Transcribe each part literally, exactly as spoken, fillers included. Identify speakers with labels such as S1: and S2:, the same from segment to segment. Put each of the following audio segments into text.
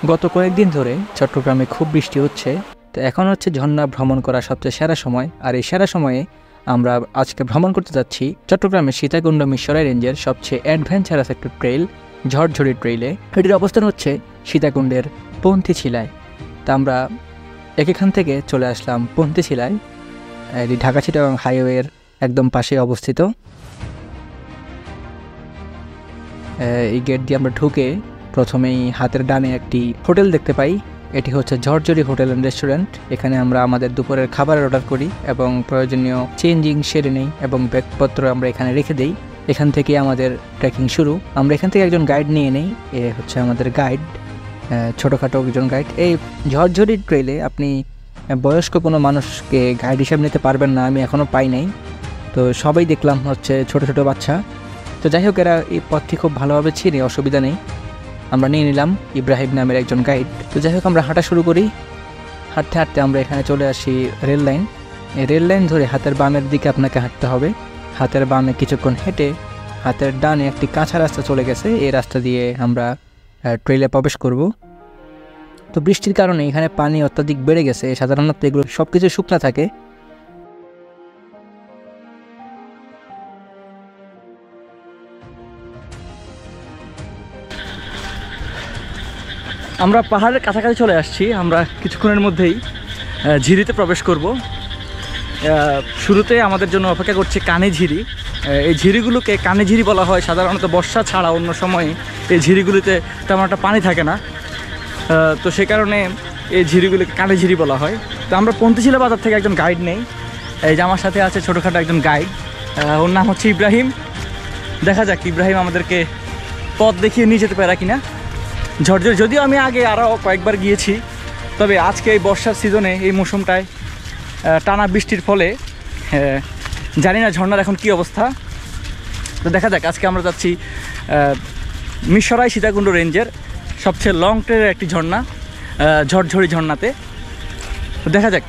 S1: গত কয়েকদিন ধরে চট্টগ্রামে খুব বৃষ্টি হচ্ছে, তো এখন হচ্ছে ঝর্ণা ভ্রমণ করা সবচেয়ে সেরা সময়। আর এই সেরা সময়ে আমরা আজকে ভ্রমণ করতে যাচ্ছি চট্টগ্রামের সীতাকুণ্ড মিরসরাই রেঞ্জের সবচেয়ে অ্যাডভেঞ্চারাস একটা ট্রেইল, ঝড়ঝড়ি ট্রেইলে। এটির অবস্থান হচ্ছে সীতাকুণ্ডের পন্থীছিলায়। তা আমরা এখান থেকে চলে আসলাম পন্থীছিলায়। এটি ঢাকা চিটাগাং হাইওয়ের একদম পাশে অবস্থিত। এই গেট দিয়ে আমরা ঢুকে প্রথমেই হাতের ডানে একটি হোটেল দেখতে পাই। এটি হচ্ছে ঝড়ঝড়ি হোটেল অ্যান্ড রেস্টুরেন্ট। এখানে আমরা আমাদের দুপুরের খাবারের অর্ডার করি এবং প্রয়োজনীয় চেঞ্জিং সেরে নেই এবং ব্যাগপত্র আমরা এখানে রেখে দিই। এখান থেকে আমাদের ট্রেকিং শুরু। আমরা এখান থেকে একজন গাইড নিয়ে নেই। এ হচ্ছে আমাদের গাইড, ছোটোখাটো একজন গাইড। এই ঝড়ঝড়ি ট্রেলে আপনি বয়স্ক কোনো মানুষকে গাইড হিসাবে নিতে পারবেন না, আমি এখনও পাই নাই। তো সবাই দেখলাম হচ্ছে ছোটো ছোটো বাচ্চা। তো যাই হোক, এরা এই পথটি খুব ভালোভাবে চিনে, অসুবিধা নেই। আমরা নিয়ে নিলাম ইব্রাহিম নামের একজন গাইড। তো যাই হোক, আমরা হাঁটা শুরু করি। হাঁটতে হাঁটতে আমরা এখানে চলে আসি রেল লাইন। এই রেল লাইন ধরে হাতের বামের দিকে আপনাকে হাঁটতে হবে। হাতের বামে কিছুক্ষণ হেঁটে হাতের ডানে একটি কাঁচা রাস্তা চলে গেছে, এই রাস্তা দিয়ে আমরা ট্রেলে প্রবেশ করব। তো বৃষ্টির কারণে এখানে পানি অত্যাধিক বেড়ে গেছে। সাধারণত এগুলো সব কিছু শুকনো থাকে। আমরা পাহাড়ের কাছাকাছি চলে আসছি। আমরা কিছুক্ষণের মধ্যেই ঝিরিতে প্রবেশ করব। শুরুতে আমাদের জন্য অপেক্ষা করছে কানে ঝিরি। এই ঝিরিগুলোকে কানে ঝিরি বলা হয়। সাধারণত বর্ষা ছাড়া অন্য সময়ে এই ঝিরিগুলিতে তেমন একটা পানি থাকে না, তো সে কারণে এই ঝিরিগুলিকে কানে ঝিরি বলা হয়। তো আমরা পন্থীছিলা বাজার থেকে একজন গাইড নেই। এই যে আমার সাথে আছে ছোটোখাটো একজন গাইড, ওর নাম হচ্ছে ইব্রাহিম। দেখা যাক ইব্রাহিম আমাদেরকে পথ দেখিয়ে নিয়ে যেতে পারে কিনা। ঝড়ঝড়ি যদিও আমি আগে আরও কয়েকবার গিয়েছি, তবে আজকে এই বর্ষার সিজনে এই মৌসুমটায় টানা বৃষ্টির ফলে জানি না ঝর্ণার এখন কী অবস্থা। তো দেখা যাক, আজকে আমরা যাচ্ছি মিরসরাই সীতাকুণ্ড রেঞ্জের সবচেয়ে লং ট্রেলের একটি ঝর্ণা, ঝড়ঝড়ি ঝর্ণাতে। তো দেখা যাক।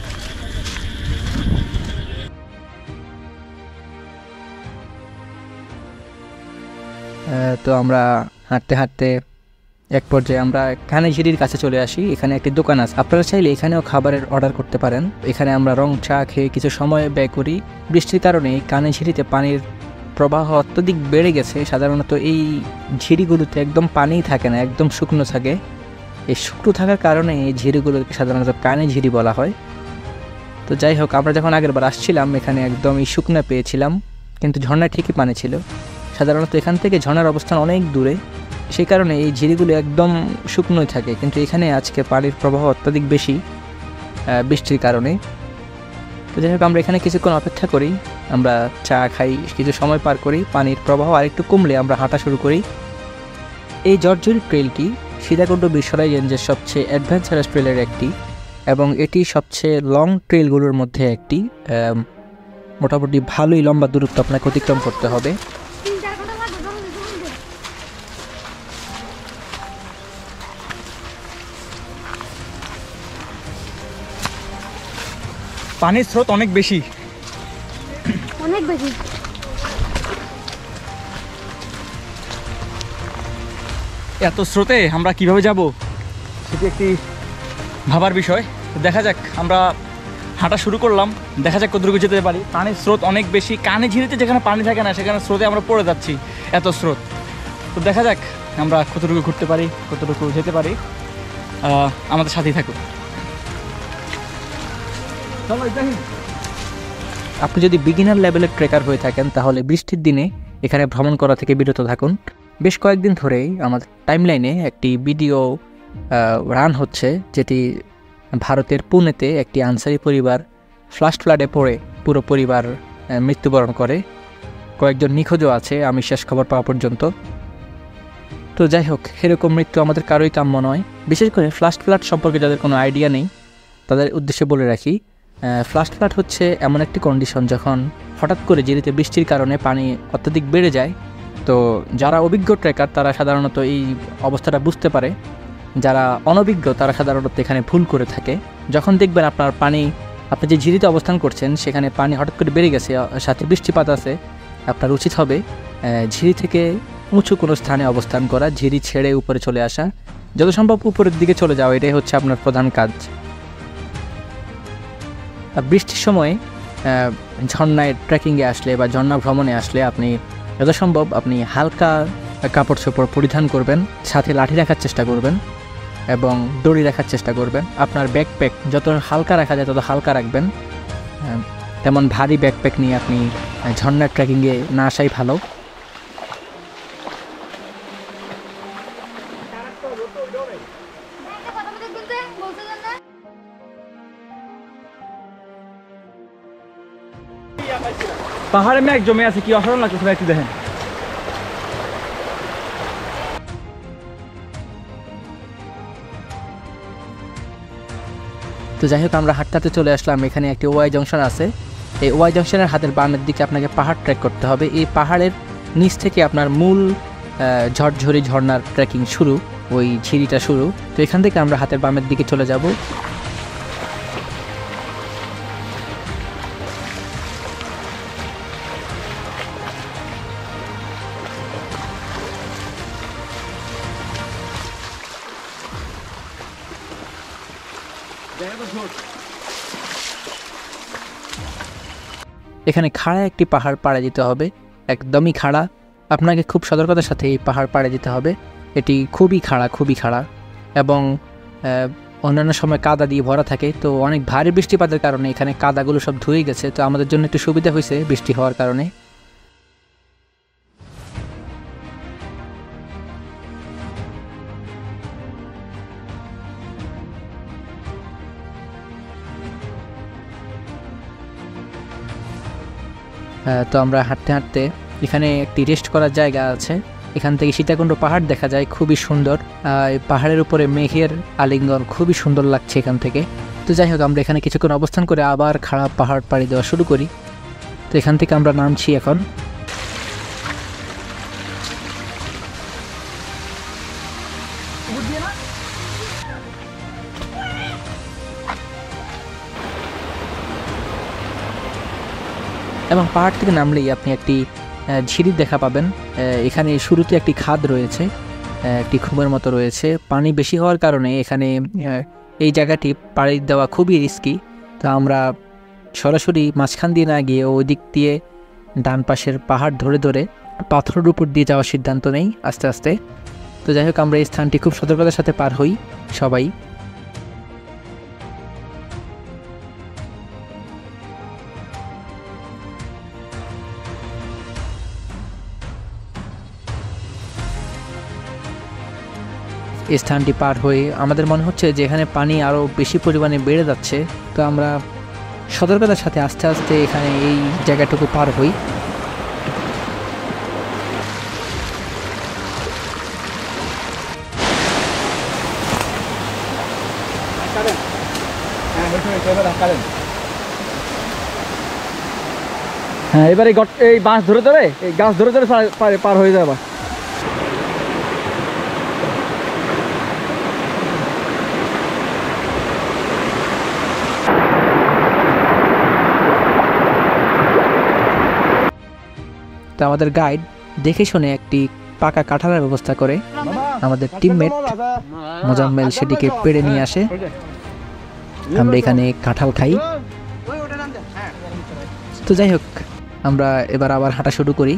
S1: তো আমরা হাঁটতে হাঁটতে এক পর্যায়ে আমরা কানেঝিরির কাছে চলে আসি। এখানে একটি দোকান আছে, আপনারা চাইলে এখানেও খাবারের অর্ডার করতে পারেন। এখানে আমরা রং চা খেয়ে কিছু সময় ব্যয় করি। বৃষ্টির কারণে কানেঝিরিতে পানির প্রবাহ অত্যধিক বেড়ে গেছে। সাধারণত এই ঝিরিগুলোতে একদম পানিই থাকে না, একদম শুকনো থাকে। এই শুকনো থাকার কারণে এই ঝিরিগুলোকে সাধারণত কানেঝিরি বলা হয়। তো যাই হোক, আমরা যখন আগের বার আসছিলাম এখানে একদমই শুকনো পেয়েছিলাম, কিন্তু ঝর্ণায় ঠিকই পানি ছিল। সাধারণত এখান থেকে ঝর্ণার অবস্থান অনেক দূরে, সেই কারণে এই ঝিরিগুলো একদম শুকনোই থাকে। কিন্তু এখানে আজকে পানির প্রবাহ অত্যাধিক বেশি বৃষ্টির কারণে। তো যাই হোক, আমরা এখানে কিছুক্ষণ অপেক্ষা করি, আমরা চা খাই, কিছু সময় পার করি। পানির প্রবাহ আরেকটু কমলে আমরা হাঁটা শুরু করি। এই ঝড়ঝড়ি ট্রেলটি সীতাকুণ্ড মিরসরাই রেঞ্জের সবচেয়ে অ্যাডভেঞ্চারাস ট্রেলের একটি এবং এটি সবচেয়ে লং ট্রেলগুলোর মধ্যে একটি। মোটামুটি ভালোই লম্বা দূরত্ব আপনাকে অতিক্রম করতে হবে। পানির স্রোত অনেক বেশি, অনেক বেশি। এত স্রোতে আমরা কিভাবে যাব সেটি একটি ভাবার বিষয়। দেখা যাক, আমরা হাঁটা শুরু করলাম, দেখা যাক কতটুকু যেতে পারি। পানির স্রোত অনেক বেশি। কানে ঝিরিতে যেখানে পানি থাকে না সেখানে স্রোতে আমরা পড়ে যাচ্ছি, এত স্রোত। তো দেখা যাক আমরা কতটুকু ঘুরতে পারি, কতটুকু যেতে পারি। আমাদের সাথেই থাকুন। আপনি যদি বিগিনার লেভেলের ট্রেকার হয়ে থাকেন তাহলে বৃষ্টির দিনে এখানে ভ্রমণ করা থেকে বিরত থাকুন। বেশ কয়েকদিন ধরেই আমাদের টাইমলাইনে একটি ভিডিও রান হচ্ছে, যেটি ভারতের পুনেতে একটি আনসারি পরিবার ফ্লাশ ফ্লাডে পড়ে পুরো পরিবার মৃত্যুবরণ করে। কয়েকজন নিখোঁজও আছে আমি শেষ খবর পাওয়া পর্যন্ত। তো যাই হোক, এরকম মৃত্যু আমাদের কারোই কাম্য নয়। বিশেষ করে ফ্লাশ ফ্লাড সম্পর্কে যাদের কোনো আইডিয়া নেই তাদের উদ্দেশ্যে বলে রাখি, ফ্লাশ ফ্লাড হচ্ছে এমন একটি কন্ডিশন যখন হঠাৎ করে ঝিরিতে বৃষ্টির কারণে পানি অত্যাধিক বেড়ে যায়। তো যারা অভিজ্ঞ ট্রেকার তারা সাধারণত এই অবস্থাটা বুঝতে পারে, যারা অনভিজ্ঞ তারা সাধারণত এখানে ভুল করে থাকে। যখন দেখবেন আপনার পানি, আপনি যে ঝিরিতে অবস্থান করছেন সেখানে পানি হঠাৎ করে বেড়ে গেছে, সাথে বৃষ্টিপাত আছে, আপনার উচিত হবে ঝিরি থেকে উঁচু কোনো স্থানে অবস্থান করা, ঝিরি ছেড়ে উপরে চলে আসা যত সম্ভব উপরের দিকে চলে যাও, এটাই হচ্ছে আপনার প্রধান কাজ। আর বৃষ্টির সময় ঝর্ণায় ট্রেকিংয়ে আসলে বা ঝর্ণা ভ্রমণে আসলে আপনি যত সম্ভব আপনি হালকা কাপড় চোপড় পরিধান করবেন, সাথে লাঠি রাখার চেষ্টা করবেন এবং দড়ি রাখার চেষ্টা করবেন। আপনার ব্যাকপ্যাক যত হালকা রাখা যায় তত হালকা রাখবেন, তেমন ভারী ব্যাকপ্যাক নিয়ে আপনি ঝর্ণার ট্রেকিংয়ে না আসাই ভালো।
S2: পাহাড়ে মেঘ জমে আছে, কি অসাধারণ লাগছে একটু দেখেন।
S1: তো যাই হোক, আমরা হাঁটতে চলে আসলাম। এখানে একটি ওয়াই জংশন আছে। এই ওয়াই জংশনের হাতের বামের দিকে আপনাকে পাহাড় ট্রেক করতে হবে। এই পাহাড়ের নিচ থেকে আপনার মূল ঝরঝরি ঝর্ণার ট্রেকিং শুরু, ওই ঝিরিটা শুরু। তো এখান থেকে আমরা হাতের বামের দিকে চলে যাব। এখানে খাড়া একটি পাহাড় পাড়ে দিতে হবে, একদমই খাড়া। আপনাকে খুব সতর্কতার সাথে এই পাহাড় পাড়ে দিতে হবে। এটি খুবই খাড়া, খুবই খাড়া এবং অন্যান্য সময় কাদা দিয়ে ভরা থাকে। তো অনেক ভারী বৃষ্টিপাতের কারণে এখানে কাদাগুলো সব ধুয়ে গেছে। তো আমাদের জন্য একটু সুবিধা হয়েছে বৃষ্টি হওয়ার কারণে। তো আমরা হাঁটতে হাঁটতে এখানে একটি রেস্ট করার জায়গা আছে। এখান থেকে সীতাকুণ্ড পাহাড় দেখা যায়, খুবই সুন্দর। পাহাড়ের উপরে মেঘের আলিঙ্গন, খুবই সুন্দর লাগছে এখান থেকে। তো যাই হোক, আমরা এখানে কিছুক্ষণ অবস্থান করে আবার খারাপ পাহাড় পাড়ি দেওয়া শুরু করি। তো এখান থেকে আমরা নামছি এখন। এবং পাহাড় থেকে নামলেই আপনি একটি ঝিরি দেখা পাবেন। এখানে শুরুতে একটি খাদ রয়েছে, একটি খুমের মতো রয়েছে। পানি বেশি হওয়ার কারণে এখানে এই জায়গাটি পাড়ি দেওয়া খুবই রিস্কি। তো আমরা সরাসরি মাঝখান দিয়ে না গিয়ে ওই দিক দিয়ে ডান পাশের পাহাড় ধরে ধরে পাথরের উপর দিয়ে যাওয়ার সিদ্ধান্ত নেই আস্তে আস্তে। তো যাই হোক, আমরা এই স্থানটি খুব সতর্কতার সাথে পার হই সবাই। এই স্থানটি পার হয়ে আমাদের মনে হচ্ছে যে এখানে পানি আরও বেশি পরিমাণে বেড়ে যাচ্ছে। তো আমরা সতর্কতার সাথে আস্তে আস্তে এখানে এই জায়গাটুকু পার হই।
S2: হ্যাঁ, এবার এই বাঁশ ধরে ধরে এই গাছ ধরে ধরে পার হয়ে যাবে।
S1: তো আমাদের গাইড দেখে শুনে একটি পাকা কাঁঠালের ব্যবস্থা করে। আমাদের টিমমেট মোজাম্মেল সেটিকে পেড়ে নিয়ে আসে। আমরা এখানে কাঁঠাল খাই। তো যাই হোক, আমরা এবার আবার হাঁটা শুরু করি।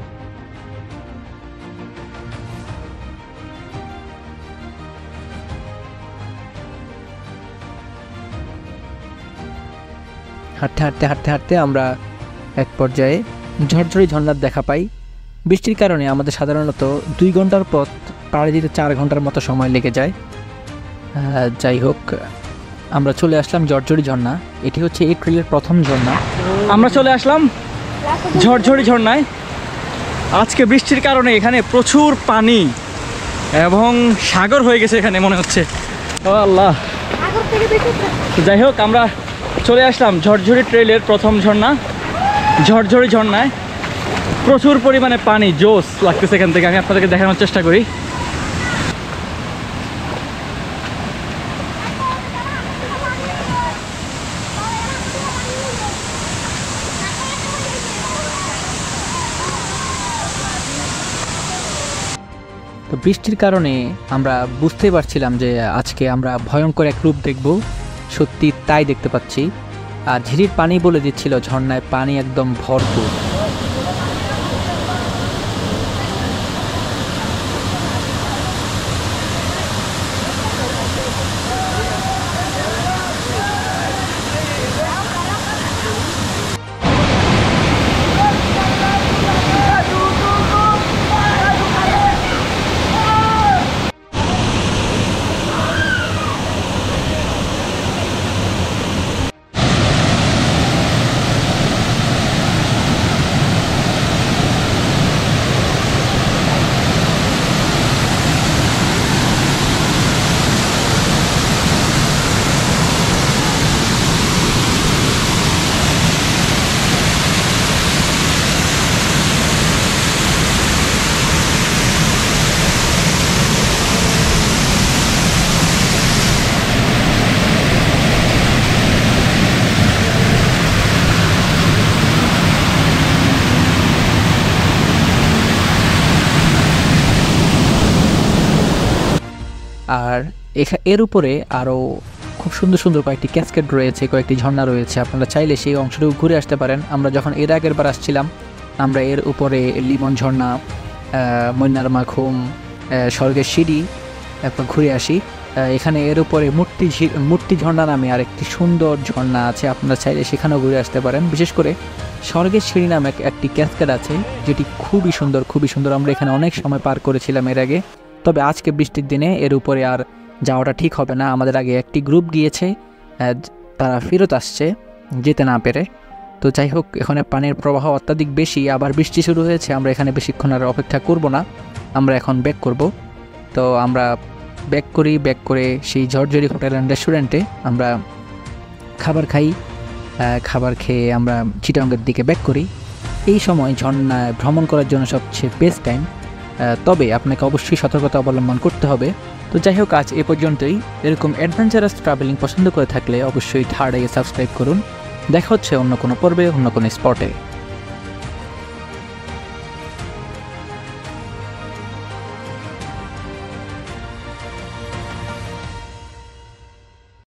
S1: হাঁটতে হাঁটতে হাঁটতে হাঁটতে আমরা এক পর্যায়ে ঝরঝরি ঝর্ণার দেখা পাই। বৃষ্টির কারণে আমাদের সাধারণত দুই ঘন্টার পথ পাড়ি দিতে চার ঘন্টার মতো সময় লেগে যায়। যাই হোক, আমরা চলে আসলাম ঝরঝরি ঝর্ণা। এটি হচ্ছে এই ট্রেলের প্রথম ঝর্ণা।
S2: আমরা চলে আসলাম ঝরঝরি ঝর্ণায়। আজকে বৃষ্টির কারণে এখানে প্রচুর পানি এবং সাগর হয়ে গেছে এখানে মনে হচ্ছে। ও আল্লাহ। যাই হোক, আমরা চলে আসলাম ঝরঝরি ট্রেলের প্রথম ঝর্ণা, ঝরঝরি ঝর্ণায়। প্রচুর পরিমাণে পানি, জোস লাগতেছে এখান থেকে। আমি আপনাদেরকে দেখানোর চেষ্টা করি।
S1: তো বৃষ্টির কারণে আমরা বুঝতেই পারছিলাম যে আজকে আমরা ভয়ঙ্কর এক রূপ দেখব, সত্যি তাই দেখতে পাচ্ছি। আর ঝিরির পানি বলে দিচ্ছিল ঝর্ণায় পানি একদম ভরপুর। আর এর উপরে আরও খুব সুন্দর সুন্দর কয়েকটি ক্যাসকেড রয়েছে, কয়েকটি ঝর্ণা রয়েছে। আপনারা চাইলে সেই অংশটুকু ঘুরে আসতে পারেন। আমরা যখন এর আগের বার আসছিলাম, আমরা এর উপরে লিমন ঝর্ণা, ময়নার মাখুম, স্বর্গের সিঁড়ি তারপর ঘুরে আসি। এখানে এর উপরে মূর্তি মূর্তি ঝর্ণা নামে আরেকটি সুন্দর ঝর্ণা আছে, আপনারা চাইলে সেখানেও ঘুরে আসতে পারেন। বিশেষ করে স্বর্গের সিঁড়ি নামে একটি ক্যাসকেড আছে, যেটি খুবই সুন্দর খুবই সুন্দর। আমরা এখানে অনেক সময় পার করেছিলাম এর আগে। তবে আজকে বৃষ্টির দিনে এর উপরে আর যাওয়াটা ঠিক হবে না। আমাদের আগে একটি গ্রুপ গিয়েছে, তারা ফেরত আসছে যেতে না পেরে। তো যাই হোক, এখানে পানির প্রবাহ অত্যাধিক বেশি, আবার বৃষ্টি শুরু হয়েছে। আমরা এখানে বেশিক্ষণ আর অপেক্ষা করব না, আমরা এখন ব্যাক করব। তো আমরা ব্যাক করি, ব্যাক করে সেই ঝরঝরি হোটেল অ্যান্ড রেস্টুরেন্টে আমরা খাবার খাই। খাবার খেয়ে আমরা চিটাগংয়ের দিকে ব্যাক করি। এই সময় ঝর্ণায় ভ্রমণ করার জন্য সবচেয়ে বেস্ট টাইম, তবে আপনাকে অবশ্যই সতর্কতা অবলম্বন করতে হবে। তো যাই হোক, আজ এ পর্যন্তই। এরকম অ্যাডভেঞ্চারাস ট্রাভেলিং পছন্দ করে থাকলে অবশ্যই থার্ড আইয়ে সাবস্ক্রাইব করুন। দেখা হচ্ছে অন্য কোনো পর্বে, অন্য কোনো স্পটে।